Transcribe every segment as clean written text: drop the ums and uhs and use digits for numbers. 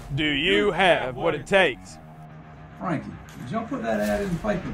Do you have what it takes? Frankie, did y'all put that ad in the paper?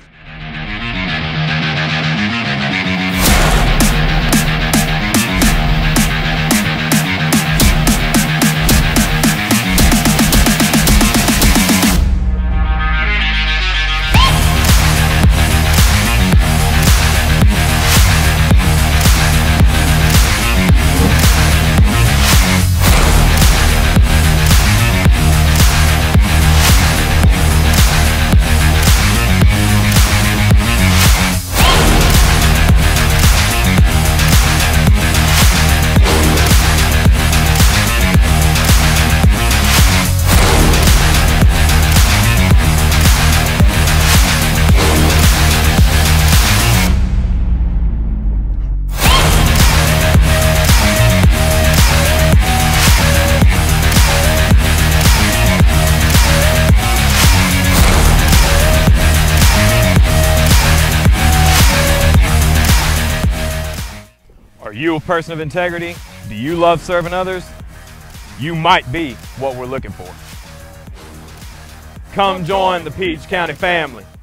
Are you a person of integrity? Do you love serving others? You might be what we're looking for. Come join the Peach County family.